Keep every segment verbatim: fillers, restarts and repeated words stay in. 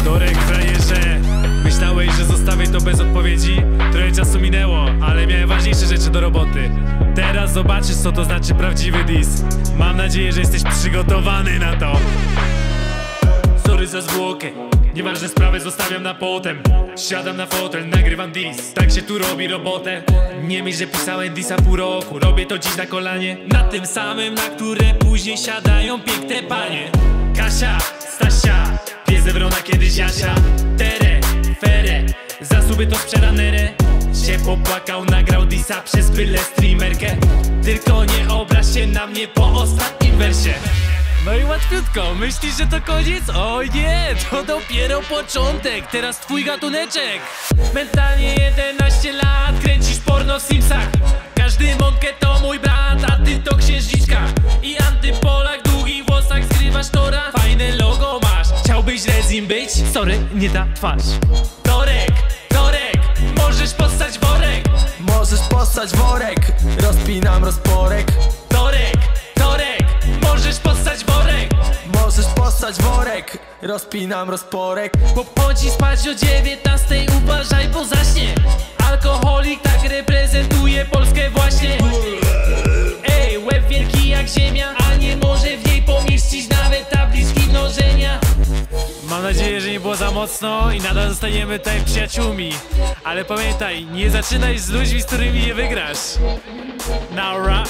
Dorek, frajerze, myślałeś, że zostawię to bez odpowiedzi? Trochę czasu minęło, ale miałem ważniejsze rzeczy do roboty. Teraz zobaczysz, co to znaczy prawdziwy diss. Mam nadzieję, że jesteś przygotowany na to. Sorry za zwłokę, nieważne sprawy zostawiam na potem. Siadam na fotel, nagrywam diss. Tak się tu robi robotę. Nie myśl, że pisałem dissa pół roku. Robię to dziś na kolanie, na tym samym, na które później siadają piękne panie. Kasia, Stasia, pies Ewrona, kiedyś Jasia. Tere, Fere, zasuby to sprzedanerę. Się popłakał, nagrał dissa przez byle streamerkę. Tylko nie obraź się na mnie po ostatnim wersie. No i łatwiutko, myślisz, że to koniec? Oj nie, to dopiero początek. Teraz twój gatuneczek. Mentalnie jedenaście lat, kręcisz porno w Simsach. Każdy mąkę to mój brat, a ty to księżniczka. I antypolak, długich włosach, skrywasz tora. Fajne logo masz, chciałbyś rezim być? Sorry, nie ta twarz. Torek, Torek, możesz postać worek. Możesz postać worek, rozpinam rozporek. Torek, Torek, możesz postać worek. Możesz postać worek, rozpinam rozporek. Chodzi spać o dziewiętnastej, uważaj, bo zaśnie. Alkoholik tak reprezentuje Polskę właśnie. Ej, łeb wielki jak ziemia, a nie może w niej pomieścić nawet tabliczki mnożenia. Mam nadzieję, że nie było za mocno i nadal zostaniemy tutaj przyjaciółmi. Ale pamiętaj, nie zaczynaj z ludźmi, z którymi nie wygrasz. Naura.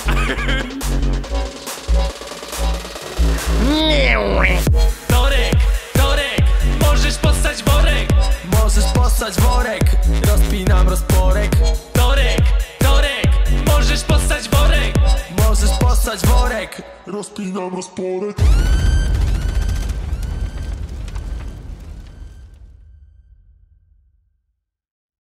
Torek, Torek, możesz postać worek. Możesz postać worek, rozpinam rozporek. Torek, Torek, możesz postać worek. Możesz postać worek, rozpinam rozporek.